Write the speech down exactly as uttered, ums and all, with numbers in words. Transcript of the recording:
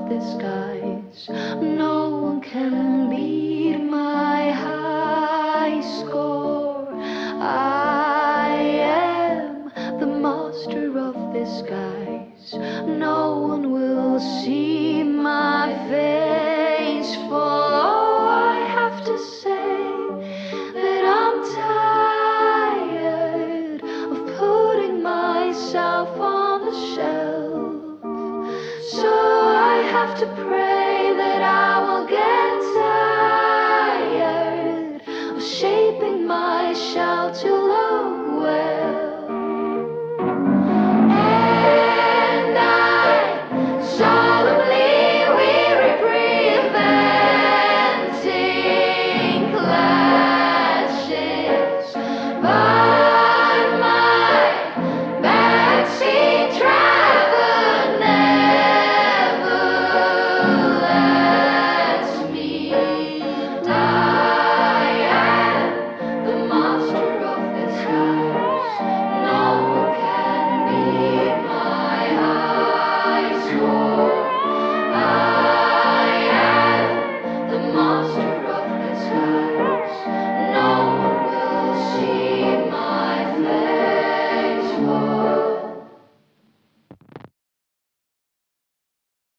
of the skies. No one can beat my high score. I am the master of the skies. No one will see my face, for I have to say that I'm tired of putting myself on the shelf. So I have to pray that I will get tired of shaping my shell to look well.